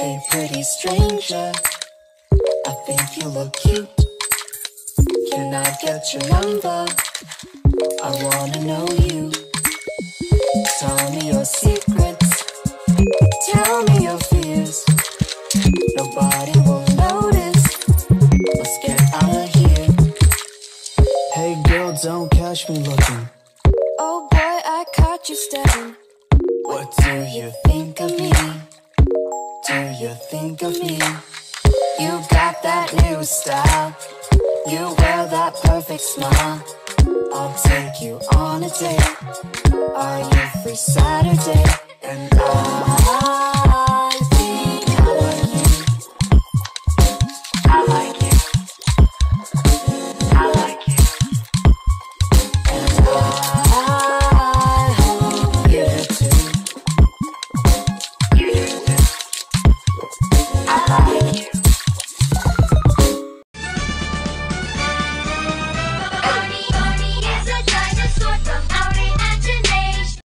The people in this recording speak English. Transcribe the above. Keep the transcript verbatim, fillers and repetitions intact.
Hey pretty stranger, I think you look cute. Can I get your number? I wanna know you. Tell me your secrets, tell me your fears. Nobody will notice, let's get out of here. Hey girl, don't catch me looking. Oh boy, I caught you staring. What do you think of me? Do you think of me? You got that new style, you wear that perfect smile. I'll take you on a date. Are you free Saturday? And I